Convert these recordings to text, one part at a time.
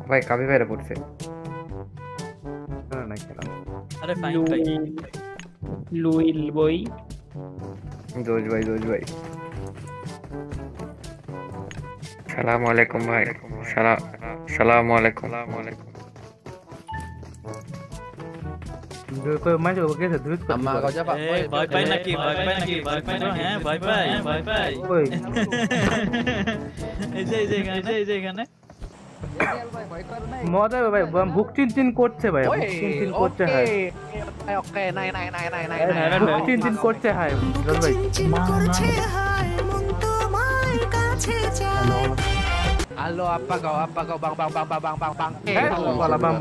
ভাই কাবি ভাইরা পড়ছে না খেলাম আরে ফাইন ভাই লুইল বই জোজ ভাই সালামু আলাইকুম ভাই সালামু আলাইকুম कोई मैं जो कैसे द्वित कर अम्मा को जब ভাই ভাই নাকি হ্যাঁ ভাই ওই এই যে এখানে মজা ভাই বুক চিনচিন করছে ভাই বুক চিনচিন করছে হাই ওকে নাই বুক চিনচিন করছে হাই জল ভাই halo apa kau bang bala bang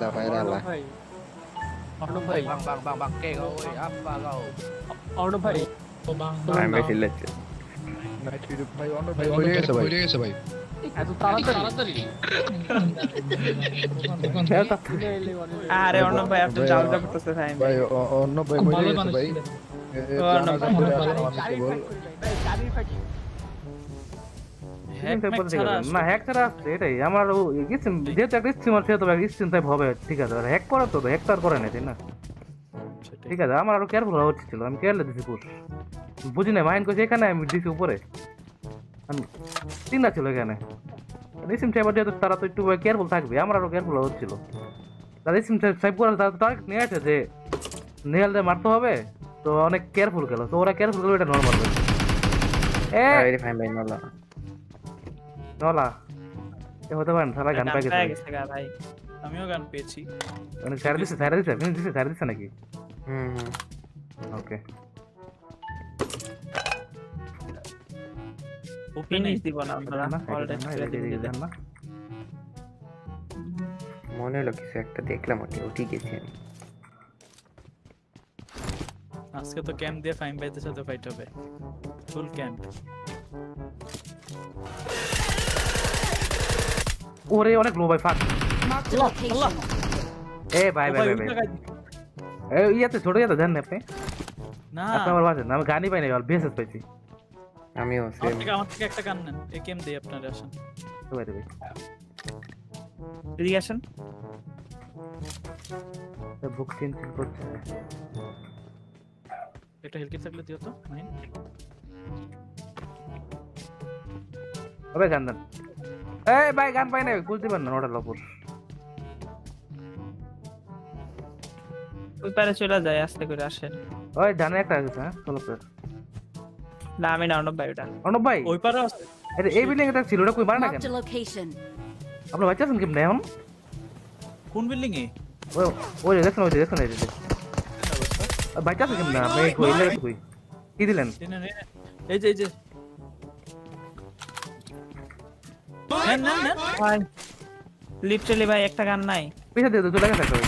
Ono bhai bang ke kau apa kau Ono bhai আমি মেসেজ লিখছি ভাই ono bhai হয়ে গেছে ভাই এত তাড়াতাড়ি আরে অন্য ভাই আপনি যাও করতেছে ভাই অন্য ভাই হয়ে গেছে ভাই না হ্যাক ছাড়া আসছে এটাই আমার যেহেতু একটা স্ট্রিমার সেহেতু স্ট্রিম টাইপ হবে ঠিক আছে আর হ্যাক করা তো হ্যাক তো আর করে না তাই না ঠিক আছে আমার আরো কেয়ারফুল হওয়া উচিত ছিল আমি কেয়ারলেস দিছি পুশ বুঝি না মাইন্ড করছি এখানে আমি দিছি উপরে আমি চিন্তা ছিল এখানে স্ট্রিম টাইপ যেহেতু তারা তো একটু কেয়ারফুল থাকবে আমার আরো কেয়ারফুল হওয়া হচ্ছিল তাদের স্ট্রিম টাইপ করে তারা টার্গেট নিয়ে আছে যে নিহাল দিয়ে মারতে হবে তো অনেক কেয়ারফুল গেল তো ওরা কেয়ারফুল গেল এটা নর্মাল ফাইন ভাই নলা এ হতে পারে সারা গান পেয়ে গেছে ভাই আমিও গান পেয়েছি মানে স্যার দিছে নাকি ওকে ফিনিশ দিব না আপনারা অলরেডি না মনে হলো কিছু একটা দেখলাম ওটি গেছি আমি আজকে তো ক্যাম্প দিয়ে ফাইন ভাইদের সাথে ফাইট হবে ফুল ক্যাম্প ওরে অনেক লো ভাই ফাক এ ভাই এ ইয়াতে ছোট ইয়াতে জানেন আপনি না আপনার বাজে না আমি গানই পাই না অল বিএসএস পাইছি আমিও সেম আমার থেকে একটা গান নেন একেএম দেই আপনারা আসেন তো ভাই এদিকে আসেন তো বুক চিনচিন করছে একটা হেলকিট থাকলে দিও তো মাইন ওরে গান দেন এই ভাই গান পাই না বুঝতে পারেন না ওটা লপুর ওই পারে চলে যায় আস্তে করে আসেন ওই জানে একটা আছে হ্যাঁ চলো স্যার না আমি না অনব ভাই ওটা অনব ভাই ওই পারে আছে আরে এই বিল্ডিং এটা ছিল ওটা কই মারা না কেন আপনি বাচ্চা আছেন কেমনে এখন কোন বিল্ডিং এ ওই দেখুন বাচ্চা আছে কেমনে আপনি কই লাগে কই কি দিলেন এই যে না ভাই লিটারালি ভাই একটা গান নাই পিছে দিয়ে চলে গেছে একটা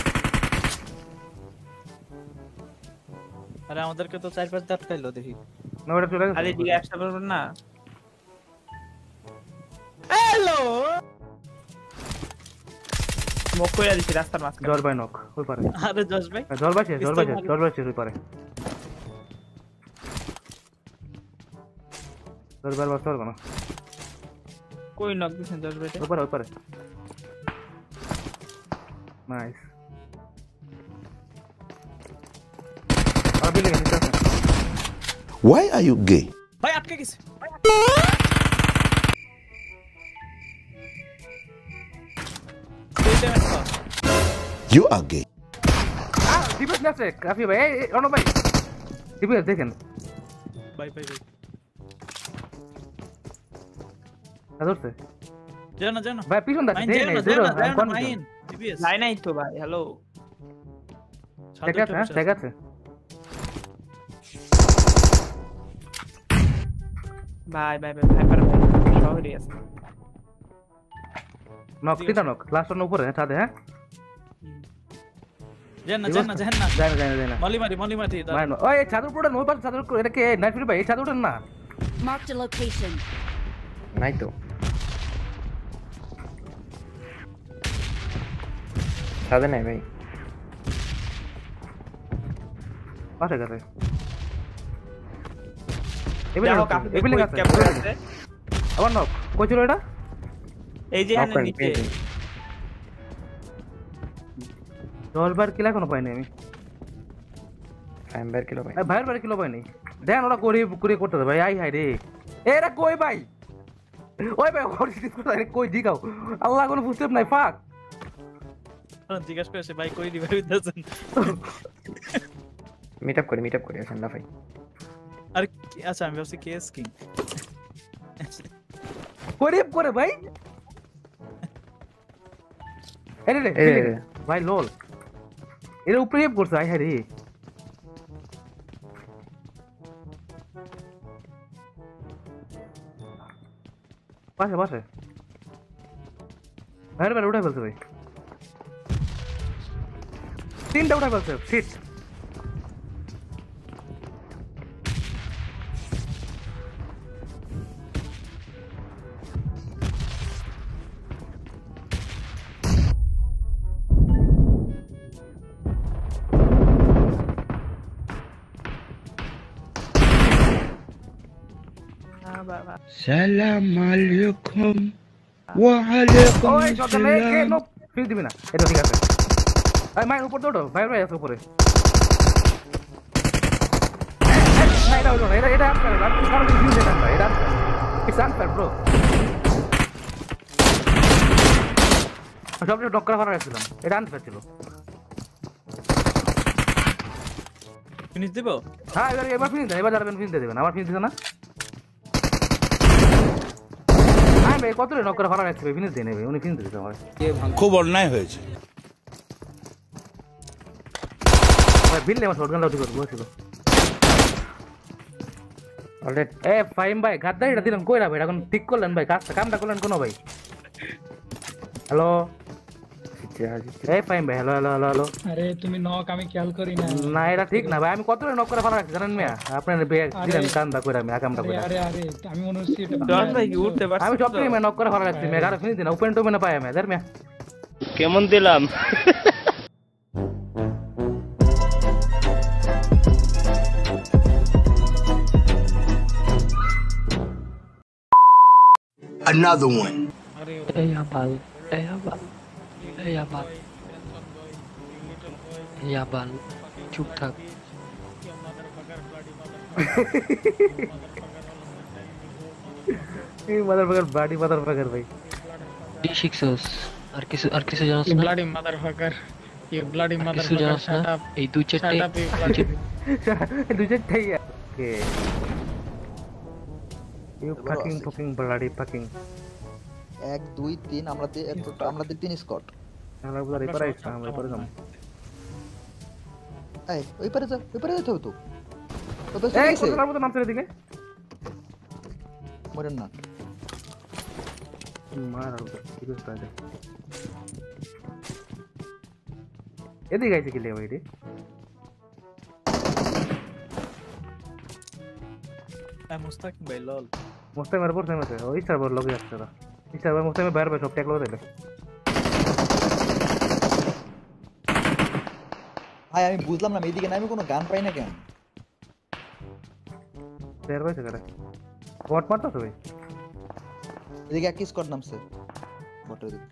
আরে আমাদেরকে তো 4-5 দাঁত খাইলো দেখি না ওটা চলে গেছে আরে দিকে একটা বলবো না হ্যালো মুখ কইরা দিছি রাস্তার মাঝখানে জল ভাই নক ওই পারে আরে জশ ভাই জল ভাই ওই পারে জল ভাই বাস করব না কই নক দিছেন জশ ভাই ওই পারে nice Why are you gay? ভাই আটকে গেছে You are gay. ডিফেন্স আছে কাফি ভাই এই অনো ভাই ডিফেন্স দেখেন ভাই আদরছে জানা ভাই পিছন দাও মাইন টিভিএস লাইন নাই তো ভাই হ্যালো ঠিক আছে ভাই হাইপার ভাই শহরে আছে নক কিটা নক লাস্ট ওর উপরে ছাদে হ্যাঁ জানা জানা মলি মারি মারনো ওই ছাদের উপরে নই পার ছাদের উপরে এটা কে নাইট ফিরি ভাই এই ছাদের উপরে না মার্ক দ্য লোকেশন নাই তো ছাদে নাই ভাই পাশে গেছে এবিলে আছে আবার নক কই ছিল এটা এই যে এখানে নিচে 10 কিলো এখনো পাইনি আমি। ফাইম্বার কিলো ভাই ভাইয়ের কিলো পাইনি। দেন ওরা করে করতে দে ভাই। আই হাই রে এরা কই ভাই? ওই ভাই কই দিগাও আল্লাহ কোনো বুঝতে নাই ফাক। জিজ্ঞাসা করে ভাই কই রিভাইভ দিতেছেন? মিট আপ করে আসেন না ভাই। আর আচ্ছা আমি ভাবছি কেস কিং করিব করে ভাই। এরে রে ভাই লোল এর উপরে করছে। আই হাই রে পাশে ভাইয়ের উঠে ফেলছে ভাই। 3টা উঠে ফেলছে। Shit Salam alaikum wa alaikum ওই সকালে কে salam. নো ফিল দিবি না। এটা ঠিক আছে। এই মাই উপর দৌড়ো ভাই আছে উপরে। এটা হলো না। এটা আনসার না। আপনি সারা দিন ফিল দেন না। এটা আনসার। It's answer bro. সবটা ডক করা রাখছিলাম। এটা আনসার ছিল। ফিনিশ দিব? হ্যাঁ এবার ফিনিশ দেন। এবার যাবেন ফিনিশ দিয়ে দেবেন। আমার ফিনিশ দিছ না? ভাই কত নক করে ফারা রাখছে ফিনিশ দিয়ে নেবে। উনি ফিনিশ দিতে হয়। খুব অন্যায় হয়েছে। ভাই বিল আমার শটগান লাউটি করব ছিল। অলরেডি এ ফাইম ভাই গাদ্দারিটা দিলাম কইরা ভাই। এখন ঠিক করলেন ভাই কামটা করলেন কোন ভাই? হ্যালো এই ফাইম ভাই। হ্যালো আরে তুমি নক আমি খেয়াল করি না। না এটা ঠিক না ভাই। আমি কত নক করে ফারা রাখছি জানেন মিয়া? আপনার ব্যাগ দিলেন কামটা কইরা আমি আকামটা কইরা। আরে আমি মনে হচ্ছে এটা ডন ভাই কি উঠতে পারছ? আমি সব টাইমে নক করে ফারা রাখছি মিয়া। গারে ফিনিশ দিন। ওপেন টোপেন পায় আমি দের মিয়া। কেমন দিলাম? Another one. এই আবাল চুপ থাক। এই মাদারফাকার ভাই। D6 আর কিছু জানাস না? ব্লাডি মাদারফাকার কিছু জানাস না? এই দুই চারটে okay you fucking bloody fucking 1 2 3 আমাদের 3 স্কট। আমরা বুঝা রে পারাইছ আমরা পরে যাম। এই ওই পারে যেতে হবে তো। এই কোথাকার মতো নামছে এদিকে। মরেন না। মার আর কি করতে আছে। এদিকে আইছে কি লে ভাই রে? মুস্তাকিম ভাই লল মুস্তাকিমের পর থেমেছে। ওই সার্ভার লগে আসছে না। এই সার্ভার মুস্তাকিমের বাইরে সব ট্যাগ লগে দিলে। ভাই আমি বুঝলাম না এইদিকে না আমি কোনো গান পাই না কেন? বের হইছে করে বট মারতো তো ভাই। এদিকে এক স্কট নামছে বটের দিকে।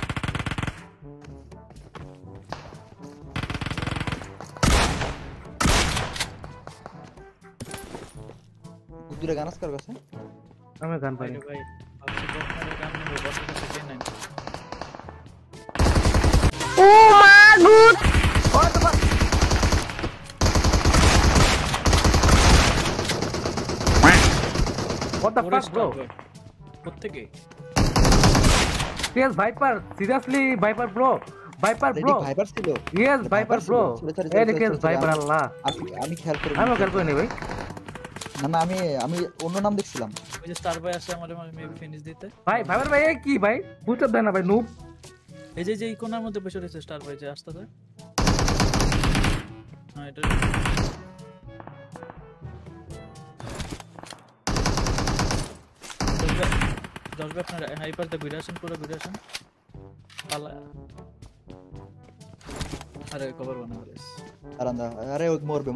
দূরে গান আছে কার কাছে? আমি গান পাই না ভাই। ভাবছি বক্তারে গান নেব বসে বসে কে নাই। ও মা গুড ওই তো What the fuck bro? কোত্থেকে? Yes Viper, seriously Viper bro. Viper bro. Viper ছিল? Yes Viper bro. এই দেখে Viper আল্লাহ। আমি খেয়াল করি। আমি খেয়াল করি না ভাই। না আমি অন্য নাম দেখছিলাম। ওই যে স্টার বয় আসে আমাদের মেবি ফিনিশ দিতে। ভাই Viper ভাই এই কি ভাই? বুঝতে দেন না ভাই নুব। এই যে এই কোণার মধ্যে বসে রয়েছে স্টার বয় যে আসতেছে। হ্যাঁ এটা দশবে আপনার হাইপারতে ঘুরে আসেন পুরো ঘুরে আসেন পালা। আরে কভার বানাবো রেস। আরে ও মরবে।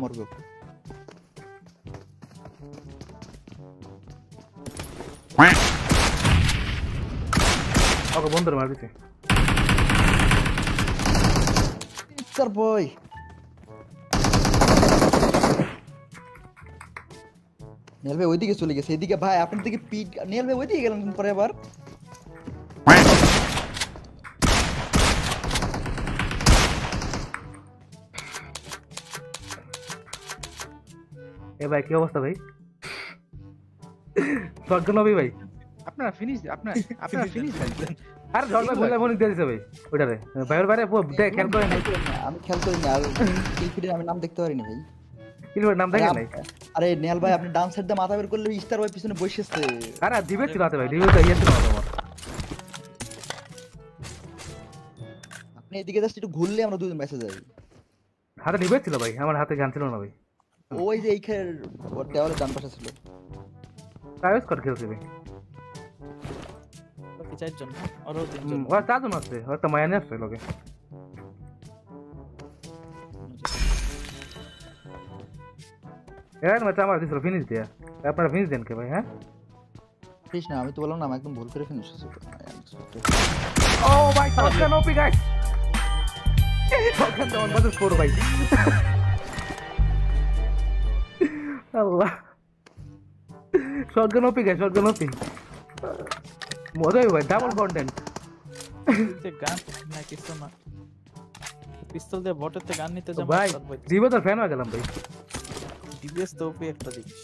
ওকে বন্ধুর মার দিছে। স্যার বয় নেল ভাই ওইদিকে চলে গেছে, এদিকে ভাই আপনার দিকে পিট। নেল ভাই ওইদিকে গেলেন পরে আবার। এ ভাই কি অবস্থা ভাই? শটগান হবে ভাই। আপনারা ফিনিশ দেন। আর ঝড় ভাই ফোন দিয়ে দিছে ভাই ওইটারে ভাইয়ের বাইরে খেয়াল করে নাই। আমি খেয়াল করিনি, আর কিলফিডের আমি নাম দেখতে পারিনি ভাই। কিলফিডের নাম দেখেন নাই? আরে নেল ভাই আপনি ডান সাইড দিয়ে মাথা বের করলে স্টার ভাই পিছনে বসেছে। আরে দিবে ছিল হাতে ভাই, দিবে তো ইয়ে ছিল আমার। আপনি এদিকে জাস্ট একটু ঘুরলে আমরা দুজন মেসেজ যাই। হাতে দিবে ছিল ভাই, আমার হাতে গান ছিল না ভাই। ওই যে এইখানে দেওয়ালে ডান পাশে ছিল। কাজ কর খেলছি ভাই। কি চারজন আরো তিনজন ওর চারজন আছে, ওর তো মায়ানে আছে লোকে। এর মত আমার দিছিল ফিনিশ দিয়া। আপনারা ফিনিশ দেন কে ভাই? হ্যাঁ ফিনিশ না, আমি তো বললাম না আমি একদম ভুল করে ফিনিশ হয়েছে। ও ভাই shotgun OP guys, shotgun down বাজে স্কোর ভাই। আল্লাহ, shotgun OP guys, shotgun OP মজাই ভাই, ডাবল কন্টেন্ট। গান না কিছু না, পিস্তল দিয়ে বটের থেকে গান নিতে যাবো ভাই। দিবে তো ফ্যান হয়ে গেলাম ভাই। ডিবিএস তো ওপি একটা জিনিস।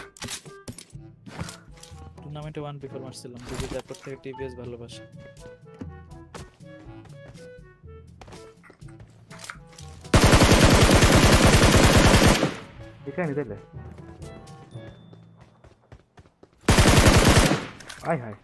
টুর্নামেন্টে 1v4 মারছিলাম, যদি তারপর থেকে টিবিএস ভালোবাসে। এখানে দিলে আয় হায়।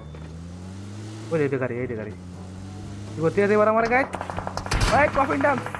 ওই যে গাড়ি, এই যে গাড়ি কি করতে আছে এবার আমার গাইড ভাই? Coffin dance